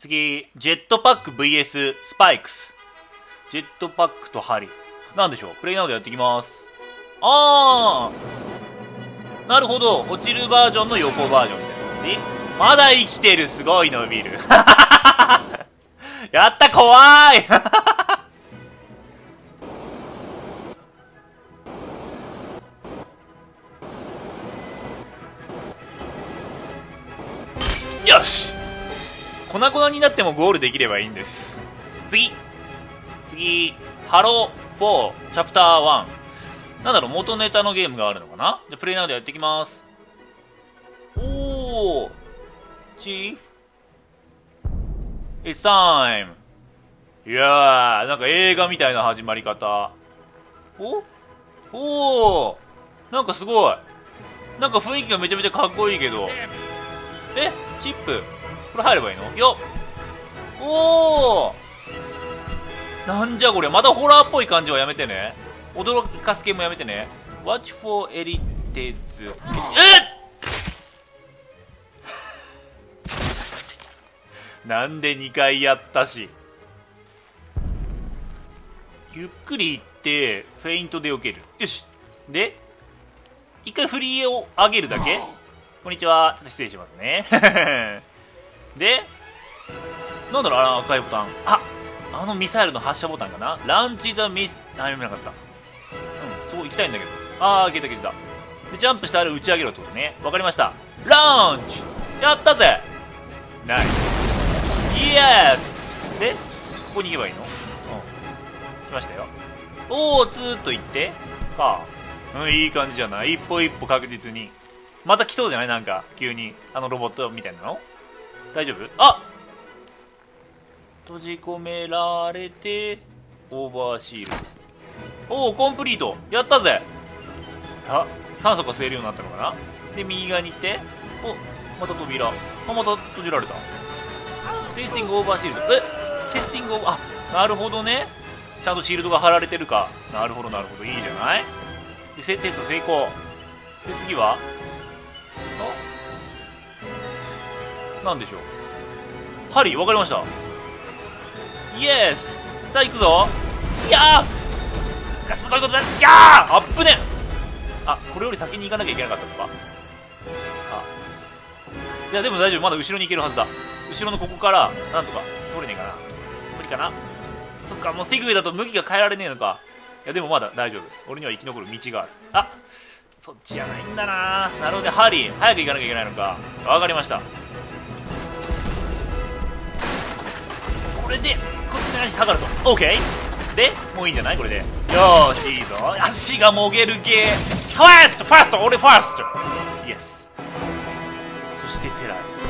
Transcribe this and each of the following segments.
次、ジェットパック VS スパイクス。ジェットパックと針。なんでしょう、プレイなのでやっていきます。なるほど。落ちるバージョンの横バージョンみたいな。まだ生きてる。すごい伸びる。やった、怖い。よし、粉々になってもゴールできればいいんです。次、ハロー4チャプター1。なんだろう、元ネタのゲームがあるのかな。じゃあプレイなのでやっていきます。おー、チーフ It's time。 いやー、なんか映画みたいな始まり方。おー、なんかすごい、なんか雰囲気がめちゃめちゃかっこいいけど、チップこれ入ればいいのよっ。おー、なんじゃこれ。またホラーっぽい感じはやめてね。驚かす系もやめてね。 Watch for Heritage。 なんで2回やったし。ゆっくり行ってフェイントで避ける。よし。で1回振りを上げるだけ。こんにちは。ちょっと失礼しますね。で、なんだろう、赤いボタン。あのミサイルの発射ボタンかな。ランチザミス。読めなかった。そこ行きたいんだけど。いけた。で、ジャンプしてあれ打ち上げろってことね。わかりました。ランチやったぜ。ナイス。イエス。で、ここに行けばいいの？来ましたよ。ツーッと行って。いい感じじゃない。一歩一歩確実に。また来そうじゃない？なんか急にロボットみたいなの。大丈夫？閉じ込められてオーバーシールド。コンプリート。やったぜ。酸素が吸えるようになったのかな。で右側に行って、また扉。また閉じられた。テイスティングオーバーシールド。テスティングオーバー、なるほどね。ちゃんとシールドが貼られてるか。なるほど、いいじゃない。でテスト成功。で次はなんでしょう。針。わかりました。イエス。さあ行くぞ。いやー、すごいことだ。いやー、あっぶね。これより先に行かなきゃいけなかったのか。いやでも大丈夫。まだ後ろに行けるはずだ。後ろのここからなんとか取れねえかな。無理かな。そっか、もうセグウェイだと向きが変えられねえのか。いやでもまだ大丈夫。俺には生き残る道がある。そっちじゃないんだな。なるほど。針早く行かなきゃいけないのか。わかりました。これでこっちの足下がると OK で、もういいんじゃないこれで。よーし、いいぞ。足がもげるゲー。ファースト俺ファースト。イエス。そしてテ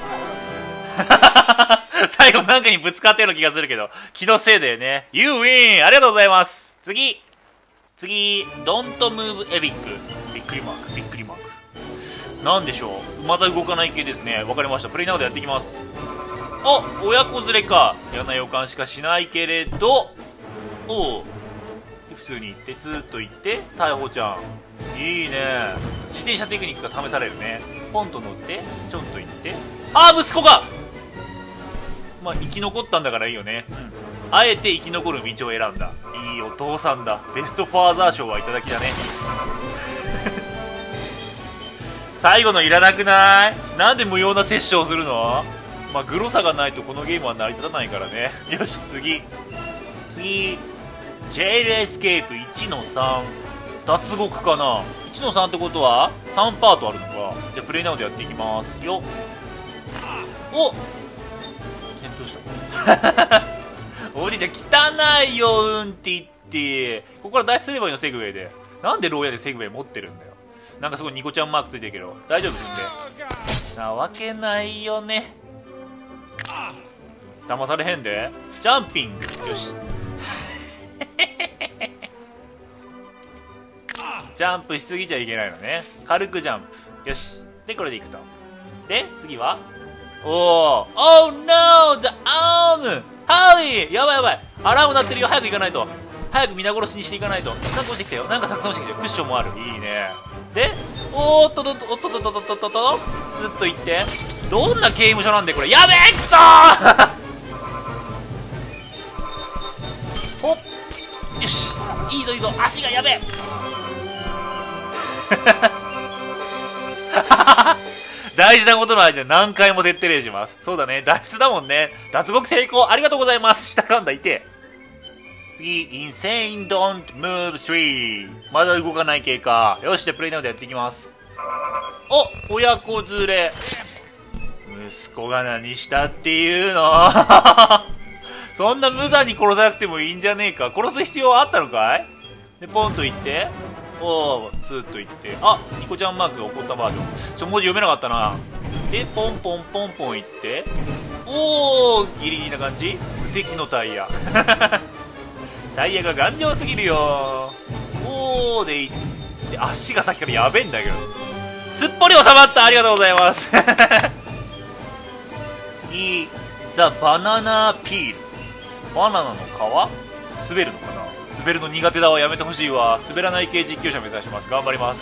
ライ。最後なんかにぶつかったような気がするけど、気のせいだよね。You win。ありがとうございます。次、Don't move epic。びっくりマーク。なんでしょう。また動かない系ですね。わかりました。プレイナウでやっていきます。親子連れか。嫌な予感しかしないけれど。普通に行って、ツーッと行って、逮捕ちゃん。いいね。自転車テクニックが試されるね。ポンと乗って、ちょっと行って。息子が生き残ったんだからいいよね。あえて生き残る道を選んだ。いいお父さんだ。ベストファーザー賞はいただきだね。最後のいらなくない？なんで無用な殺生をするの？グロさがないとこのゲームは成り立たないからね。よし、次、ジェイルエスケープ 1-3 脱獄かな。 1-3 ってことは3パートあるのか。じゃあプレイナウでやっていきますよ。転倒した。おじいちゃん汚いよ。って言って、ここから脱出すればいいの。セグウェイで。なんで牢屋でセグウェイ持ってるんだよ。なんかすごいニコちゃんマークついてるけど大丈夫ですんで。なわけないよね。騙されへんで。ジャンピング。よし。ジャンプしすぎちゃいけないのね。軽くジャンプ。よし。でこれでいくと。で次はOh no the arm。 ハリー、やばい。アラーム鳴ってるよ。早く行かないと。早く皆殺しにしていかないと。なんか落ちてきたよ。なんかたくさん落ちてきたよ。クッションもある。いいね。でスーッと行って。どんな刑務所なんでこれ。やべえ、くそー。 いいぞいいぞ、足がやべえ大事なことの間に何回も徹底例します。そうだね、脱出だもんね。脱獄成功、ありがとうございます。下かんだ、いて。次、Insane Don't Move 3。まだ動かない系か。よし、じゃあプレイナウでやっていきます。お、親子連れ。息子が何したっていうのそんな無残に殺さなくてもいいんじゃねえか。殺す必要あったのかい。で、ポンといって。おー、ツーっといって。あ、ニコちゃんマークが起こったバージョン。文字読めなかったな。で、ポンポンポンポンいって。おー、ギリギリな感じ。敵のタイヤ。タイヤが頑丈すぎるよ。おーでいって。足がさっきからやべえんだけど。すっぽり収まった。ありがとうございます。次、ザ・バナナピール。バナナの皮滑るのかな。滑るの苦手だわ。やめてほしいわ。滑らない系実況者目指します。頑張ります。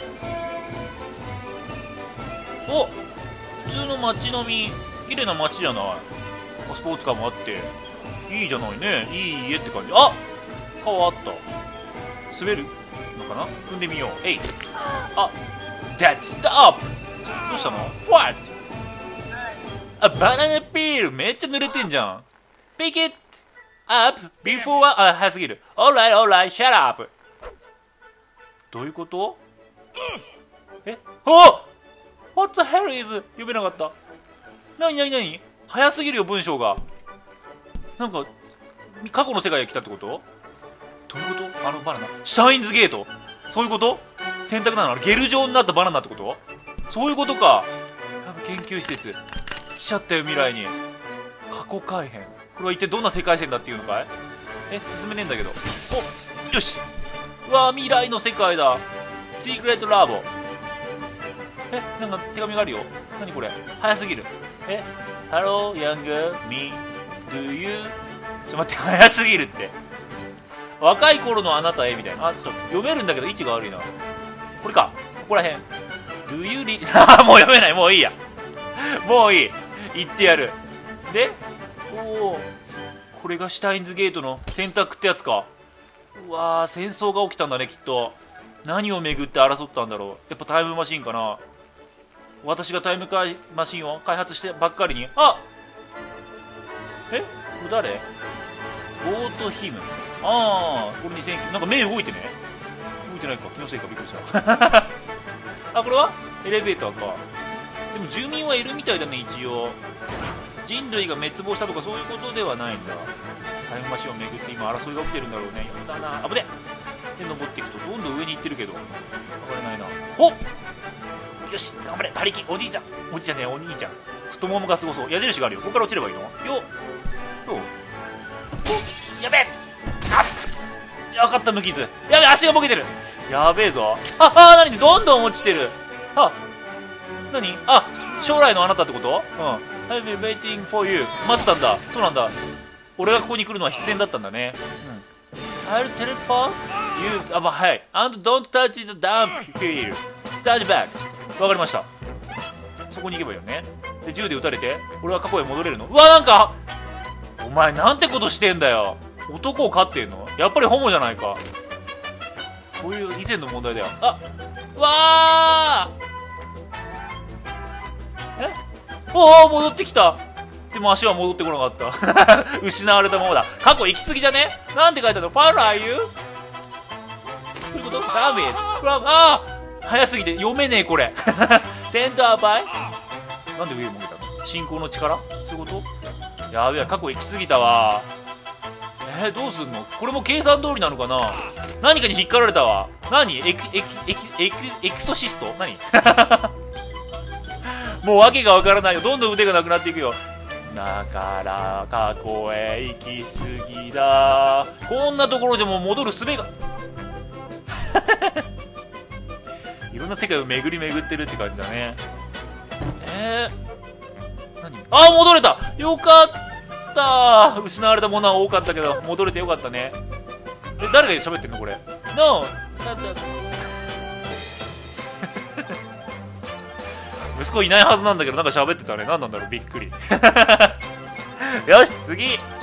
お、普通の街並み。綺麗な街じゃない。スポーツカーもあっていいじゃないね。いい家って感じ。あ、川あった。滑るのかな。踏んでみよう。えい。あ、That stop! どうしたの ?What? あ、バナナピールめっちゃ濡れてんじゃん。Pick it up before... あ、早すぎる。Alright, alright, shut up! どういうこと？え？あ！ What the hell is... 読めなかった。なになになに？早すぎるよ、文章が。なんか、過去の世界へ来たってこと？どういうこと？あのバナナ。シュタインズゲート？そういうこと？選択なの？ゲル状になったバナナってこと？そういうことか。研究施設来ちゃったよ、未来に。過去改変。これは一体どんな世界線だっていうのかい？進めねえんだけど。お、よし。うわー、未来の世界だ。シークレットラボ。なんか手紙があるよ。何これ？早すぎる。Hello, younger me. Do you? ちょっと待って、早すぎるって。若い頃のあなたへみたいな。あ、ちょっと読めるんだけど位置が悪いな。これか。ここらへん。Do you read? もう読めない。もういいや。もういい。言ってやる。で、おお。これがシュタインズゲートの選択ってやつか。うわー、戦争が起きたんだね、きっと。何を巡って争ったんだろう。やっぱタイムマシンかな。私がタイムマシンを開発してばっかりに。あ、これ誰？ゴートヒム。ああ、これ2009。なんか目動いてね。動いてないか。気のせいか。びっくりした。あ、これはエレベーターか。でも住民はいるみたいだね、一応。人類が滅亡したとかそういうことではないんだ。タイムマシンを巡って今争いが起きてるんだろうね。やだな。あぶね。で、登っていくとどんどん上に行ってるけど。上がれないな。ほっ、よし、頑張れ。馬力。おじいちゃん。おじいちゃんね、お兄ちゃん。太ももがすごそう。矢印があるよ。ここから落ちればいいのよ。どう？やべえ。あ、分かった、無傷。やべえ、足がボケてる。やべえぞ。なに、どんどん落ちてる。なに、将来のあなたってこと？I've been waiting for you. 待ってたんだ。そうなんだ。俺がここに来るのは必然だったんだね。I'll teleport you. はい。And don't touch the dump here. Stand back. わかりました。そこに行けばいいよね。で、銃で撃たれて、俺は過去へ戻れるの？うわ、なんか、お前なんてことしてんだよ。男を飼ってんの？やっぱりホモじゃないか。こういう以前の問題だよ。わー！おお、戻ってきた。でも足は戻ってこなかった。失われたままだ。過去行き過ぎじゃね？なんて書いてあるの？ Far are you? ということ？ダメー。早すぎて読めねえこれ。センターバイ？なんで上向けたの？進行の力？そういうこと？やべえ、過去行き過ぎたわ。どうすんの？これも計算通りなのかな？何かに引っかかられたわ。何？エクソシスト？何？もう訳がわからないよ。どんどん腕がなくなっていくよ。だから過去へ行き過ぎだ。こんなところでも戻る術がいろんな世界を巡り巡ってるって感じだね。何？戻れた。よかった。失われたものは多かったけど戻れてよかったね。誰が喋ってんのこれ？ No! 息子いないはずなんだけどなんか喋ってたね。何なんだろう、びっくり。よし、次。